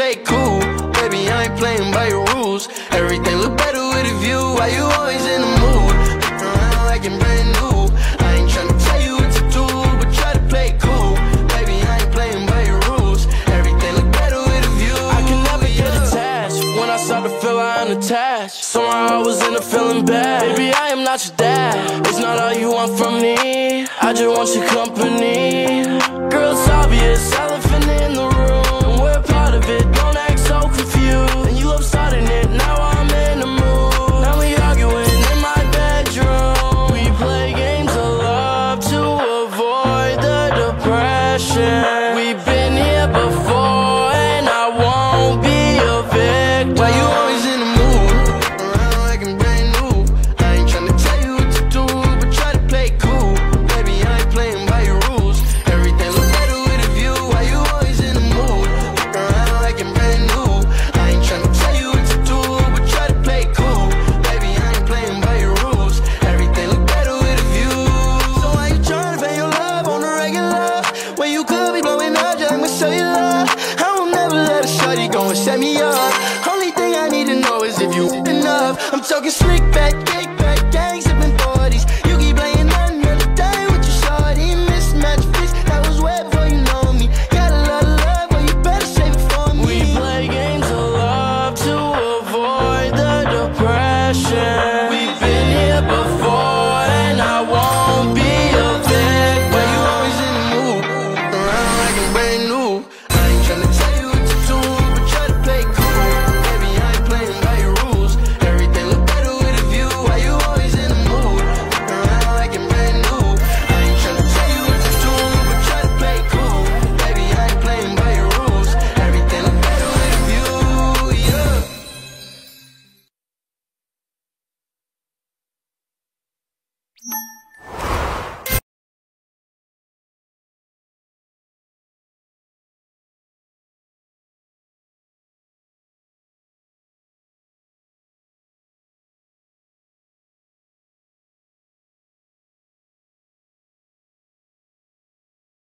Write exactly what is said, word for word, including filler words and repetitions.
play cool. Baby, I ain't playing by your rules. Everything look better with a view. Why you always in the mood? Look around like I'm brand new. I ain't tryna tell you what to do, but try to play cool. Baby, I ain't playing by your rules. Everything look better with a view. I can never get attached. When I start to feel I'm unattached, somehow I was in a feeling bad. Baby, I am not your dad. It's not all you want from me. I just want your company. Girl, it's obvious, elephant in the room. We're part of it, don't act so confused. And you love starting it, now I'm in the mood. Now we arguing in my bedroom. We play games of love to avoid the depression. We've been here before and I won't be a victim. Why you always in the mood? Around like I'm brand new. I ain't tryna tell you what to do, but try to play cool. Baby, I ain't playing by your rules. Everything look better with a view. Why you always in the mood? Look around like I'm brand new. I ain't tryna tell you what to do, but try to play cool. Baby, I ain't playing by your rules. Everything look better with a view. So why you tryna pay your love on the regular when you could be blowing up just like my cellular? I will never let a shorty go and set me up. Only thing I need to know is if you enough. I'm talking slick back, kick